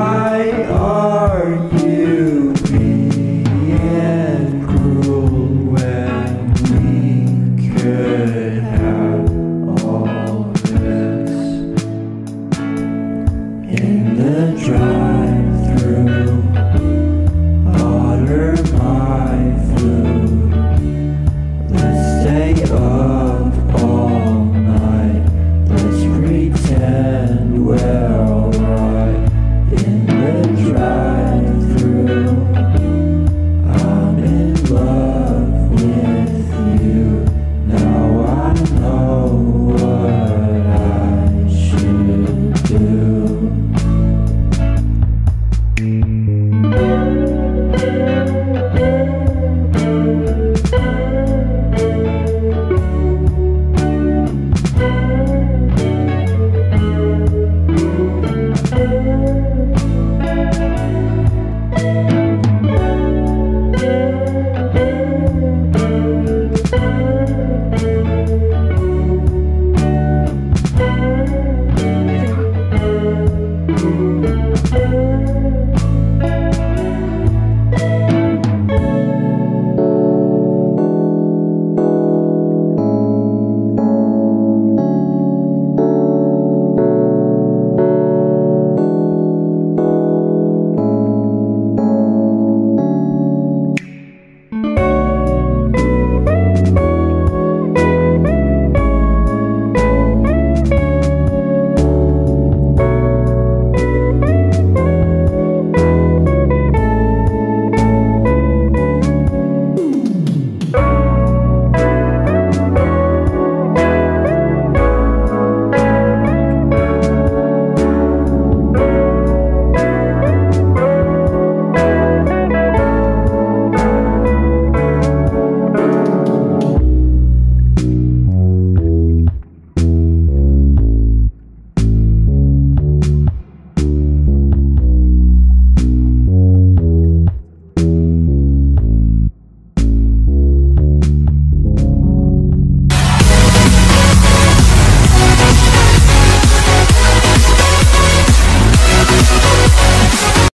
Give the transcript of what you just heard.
Why are you being cruel when we could have all this? In the drive-thru, order my food. Let's stay up all night. Let's pretend we're alright. In the drive-thru, I'm in love with you. Now I know what I should do.